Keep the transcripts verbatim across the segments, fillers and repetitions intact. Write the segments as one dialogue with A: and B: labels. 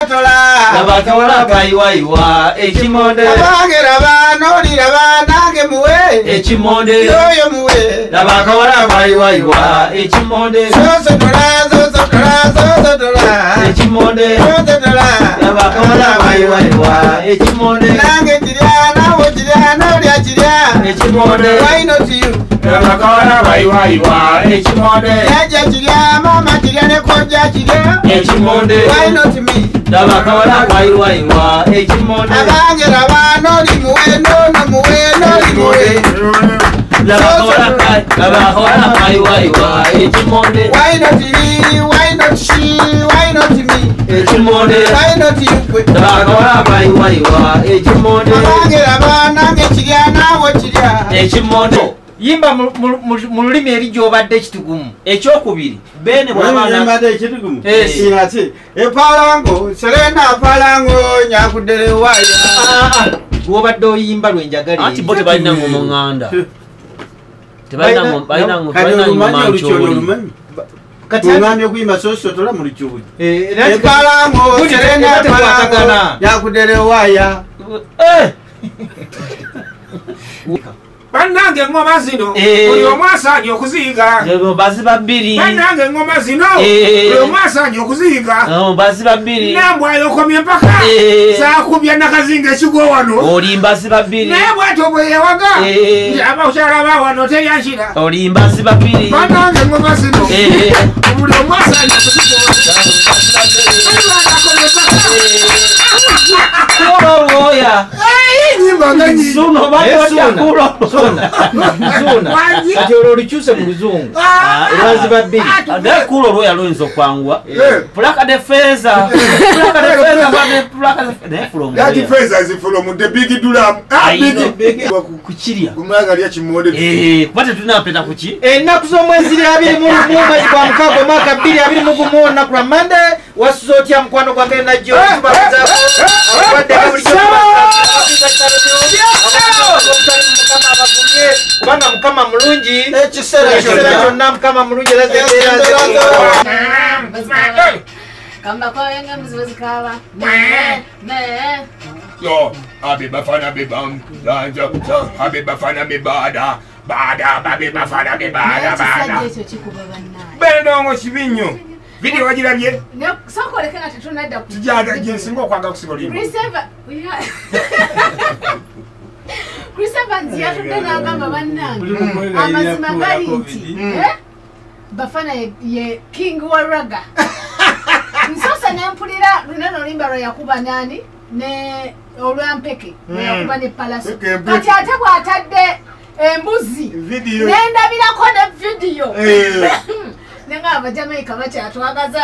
A: tola
B: Labakawala kaiwaiwa echimonde
A: Abange raba noli raba nange muwe
B: echimonde
A: yoyo muwe
B: Labakawala kaiwaiwa echimonde
A: Zozo tola zozo tola zozo tola
B: echimonde
A: zozo tola
B: Labakawala kaiwaiwa echimonde
A: Nange chirya nawo chirya noli achirya
B: echimonde
A: Why not you?
B: Labakawala kaiwaiwa echimonde
A: Yaja chirya mama chirya ne koja chirya
B: echimonde
A: Why not me?
B: Labakawala kaiwaiwa echimonde
A: Abange raba noli muwe nono muwe noli muwe
B: Labakawala kai Labakawala kaiwaiwa echimonde
A: Why not he? Why not she? Why not me?
B: echimonde
A: Why not you?
B: Labakawala kaiwaiwa echimonde
A: Abange raba nange chirya nawo chirya
B: echimonde
C: Yimba mu lulimi erijo obadde ekitugumu ekyokubiri bene
D: bwabanga mbadde ekitugumu
A: ati epalango serena palango nyakudere waya
C: gwobadde oyimba lwenjagala
B: anti bo tebalina ngoma nganda tebalina ngoma balina ngoma balina ngoma ncholi
D: kati ngambye okuyimba sosotola mu lukyuli
A: epalango serena palango nyakudere waya
B: eh
E: Banange ngoma zino buli omwasaanye okuziyiga
B: lero bazi babiri
E: banange ngoma zino buli omwasaanye okuziyiga
B: bazi babiri
E: nambwe ayokomye mpaka saakubya nakazinga ekigo wano
B: olimba si babiri
E: naye bwatyo bwe yewaga abakyala ba wano teryanshira
B: olimba si babiri
E: banange ngoma zino buli omwasaanye okuziyiga
B: Kuloya
E: nyimba nga nyingi
B: suno bayoya kulo
C: sona sona ati ololikyuse mu luzungu lwazi babiri
B: ade kulo loya loyinza okwangwa plaka de feza plaka de feza bane plaka de from
E: that feza is from the big drum
B: big kuchirya
E: kumwaga lya kimode
B: eh kwate tunapeta kuchi
C: ennaku z'omwezi abiri mu mwezi gwa mukaaga omwaka bbiri abiri mu gumu olunaku lwa mande wasuzotya mukwano gwange najjo tubakuza abadde kubanga mukama mulungi ekiseera kyonna mukama mulungi
F: Kamba kwa wenga mziwezi kawa
E: yo abe bafana be bam lanja abe bafana be bada bada babe bafana be bada bada bendo ngo kibinyo video wajirabye
F: ne sokolekera tetunadda ku
E: tijaga jensingo okwanga kusibolimo
F: Christopher Christopher nziya tudana ngamba bannange amazima gali nti eh bafana ye king wa raga nsosa nempulira lunano limba lwa yakuba nani ne olwampeke lwa yakuba ne palaso kati ate bwatadde embuzi nendabirako ne video nenga abajamaika bakyatwagaza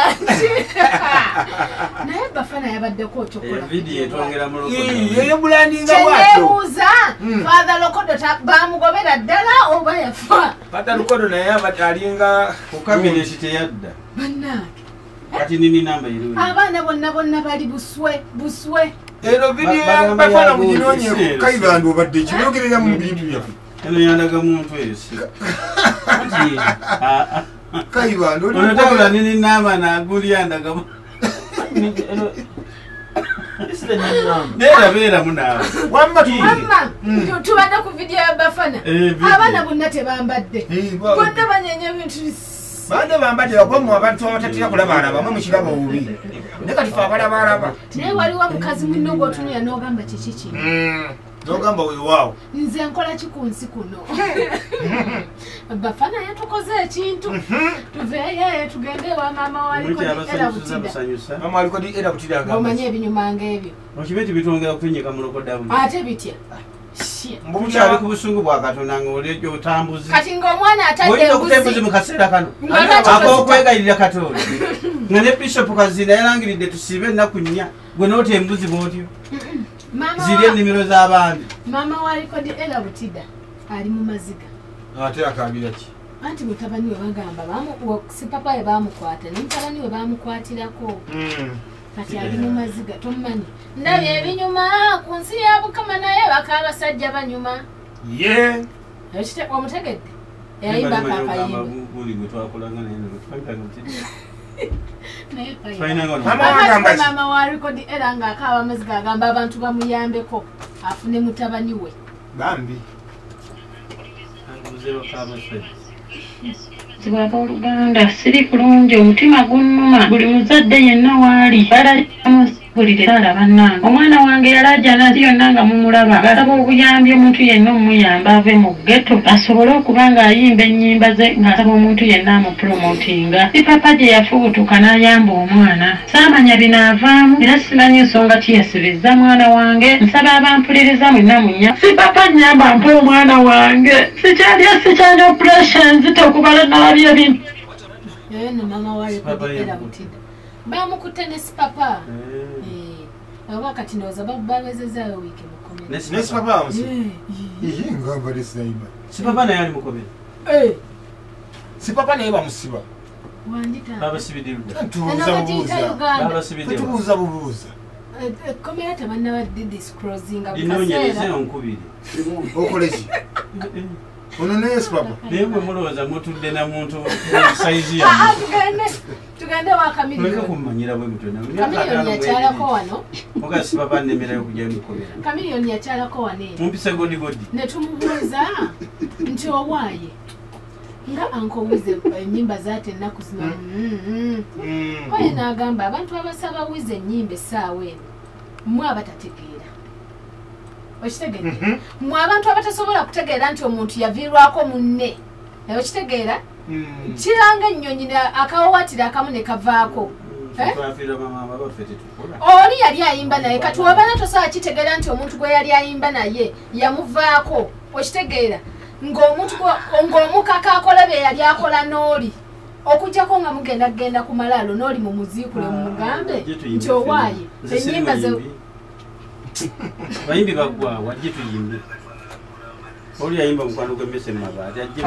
F: naye bafana yabaddeko okyokola
D: video etwongera mu
E: yeyo bulandinga bwato
F: kyebuuza father lokodo bamugobera ddala oba yafa
E: father lokodo naye abatalinga
D: ku kabineti teyadda
F: bannange
D: kati nini namba iri
F: abaana bonna bonna bali buswe buswe
E: ero video bafana mujinonye kaibando obadde kinogerera mu bintu byaffe
D: eno yandaga muntu esi
E: kaibando
D: onotabula nini namba nagulya ndaga Nera vera munawe.
E: Wamba tu.
F: Wamba. Tubadde ku video ya bafana. Abana bonna tebambadde. Bonna banyenye bintu.
E: Bande bambadde bakomo abantu abatatira kulaba alaba bamwe mukirabo obubi. Ndeka tufa abalaba alaba.
F: Naye waliwo mukazi munno gw'otunula n'ogamba kiki kino.
E: N'ogamba we waawo.
F: Nze nkola ki ku nsi kuno. Bafana yatukoze ekintu. Tuveeyo tugende ewa maama waliko era butida.
E: Maama waliko era butida agamba.
F: Omanye ebinyuma ng'ebyo.
D: Okibeti bitongera kutenyeka mu lokodamu.
F: Ate bitya.
D: Mbukyali ku busungu bwa Katonda ng'olejjo otambuzi.
F: Kati ng'omwana atadde
D: embuzi. Olina okutembuzi mu kaseera kano. Akokwegayirira Katonda. Nga ne Bishop Kazinda yalangiridde tusiibe ennaku nnya. Gwe n'ota embuzi bw'otyo. Ziri ennimiro z'abandi.
F: Maama waliko era butida ali mu maziga.
E: Ate akabira ki?
F: Anti mutabani we bagamba bamu si papa ye bamukwata ne mutabani we bamukwatirako. Kati ali mu maziga tomanyi. Ndabye ebinyuma ku nsi ya Bukama naye bakabasajja banyuma.
E: Ye.
F: Ekite omutegedde. Yayimba papa yimba.
D: Buli gwe twakolanga naye ne twakanga mutidi.
F: Mama wa record era nga akawa amaziga agamba abantu bamuyambeko afune mutabani we
A: bambi
G: Sibaba Oluganda siri kulungi omutima gunnuma buli muzadde yenna waali balamusigulire tala bannange omwana wange yalaja nati yonna nga mumulaba agasaba obuyambi omuntu yenna omuyamba ave mu ghetto asobole okuba ng'ayimba ennyimba ze ng'asaba omuntu yenna amupromotinga si papa gye yafubutuka n'ayamba omwana saamanya binaavaamu era simanyi ensonga ki yasibizza mwana wange nsaba abampuliriza mwenna munya si papa nnyamba mpa omwana wange sikyalya sikyalya operations tokubala nalabya ebintu
F: yeno mama wa record era mutida bamukutte ne sipapa eh aba kati ndoza bababezezaayo wiki mukomera
A: ne sipapa amusi
F: eh
A: ngamba lesaiba
D: sipapa naye ali mukomera
F: eh
A: sipapa naye bamusiba
F: wandita
D: baba sibidirwa
A: tubuza bubuza
D: baba sibidirwa
A: tubuza bubuza
F: komera tabanna wa disclosing
D: abukasera onkubiri
A: okoleki ono ne sipapa
D: naye mwe mulowooza mutudde na muntu saizi ya
F: tugende tugende wa kamiliyoni
D: muleke kumumanyira bwe mutwe
F: kamiliyoni yakyalako wano
D: muga sipapa nnemerayo kujja mukomera
F: kamiliyoni yakyalako wano
D: mumpise godi godi
F: ne tumubuuza nti owaaye nga ankowize ennyimba zaate ennaku zino oye n'agamba abantu abasaba wize ennyimba essaawa eno mmwe abatategeera okitegedde mmwe abantu abatasobola kutegeera nti omuntu yaviirwako munne okitegeera kiranga ennyonyi akawawatira akamu ne kavaako oli yali ayimba naye kati wabana tosobola kitegeera nti omuntu gwe yali ayimba naye yamuvaako okitegeera ng'omuntu ng'omukaka akola bye yali akola n'oli okujjako nga mugenda kugenda ku malaalo n'oli mu muziikule mumugambe nti owaaye ennyimba ze
D: bayimbi baggwawa ajje tuyimbe oli yayimba mukwano gw'emmese mumabaati ajje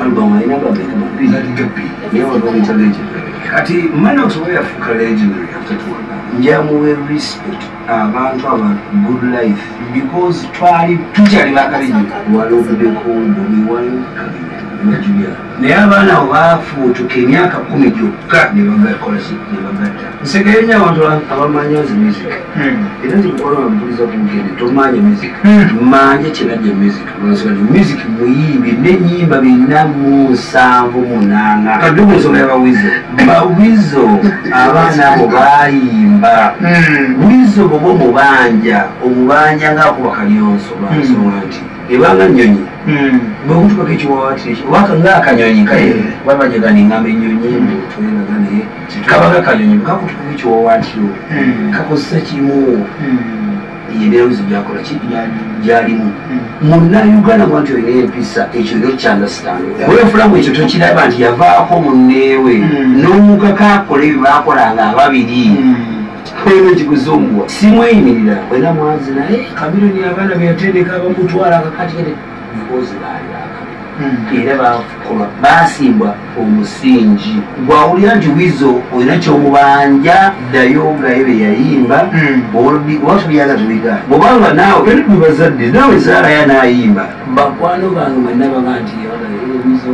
H: kati Manox we yafuuka legendary after tuwona njamuwe respect abantu aba good life because twali tukyali bakalejyo walobeddeko Bobi Wine Julia naye abaana abo baafuutuka emyaka kumi gyokka ne bagakola ne bagatta nsegayo nnyo abantu abamanyi nze music era nzikukola bamubuliza kumugende tomanya music manye kinajja music olwensonga nti music muyimbi n'ennyimba bina mu nsanvu munaana kadugu ensonga yabawizo bawizo abaana abo baayimba wizo boba omubanja omubanja ngaakuba kalyonso lwansonga nti ebanga nnyonyi bwekutukako ekiwawaatiro waka ngaakanyonyi kaye babajagana engamba ennyonyi tweraga naye kabaga kanyonyi bwekakutukako ekiwawaatiro kakozesa kimu yeneewizo byakola ki gyalimu munnauganda gwa nti olina empisa ekyo ero kyandastand wefulamu ekyo tokiraba nti yavaako munneewe n'omukaka akola ebyo baakolanga ababiri kweno ekikuzunguwa simweyimirira wena mwazi naye kamiloni abaana beyatendeka bamutwala akakatikete because baali bakamira era bakola basimbwa omusingi gwawulira nti wizo olina kyomubanja ddayo gaye beyayimba watubyaga tubiga bwobanga naawe era tubazadde naawe zaaraya naayimba bakwano bange mwenabaga nti wizo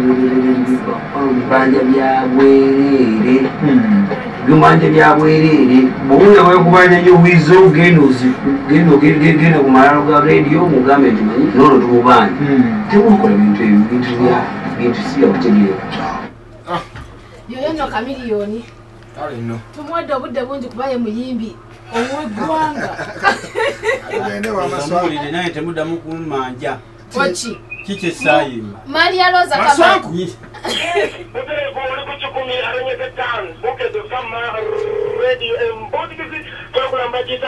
H: banja byabwerere bimanja byabwerere bwoya wekubanja nyo wizo genda ku malalo ga radio mugambe nti manyi nono tumubanja temukola bintu ebyo bintu bya bintu sibya kutegeera
F: yoyo nno kamiliyoni tumuwadde obudde bungi kuba ye muyimbi ow'eggwanga
D: omulire naye temuddamu kumanja
F: oki
D: kiki esaayimba
F: Maria Rosa Kabaka
E: Radio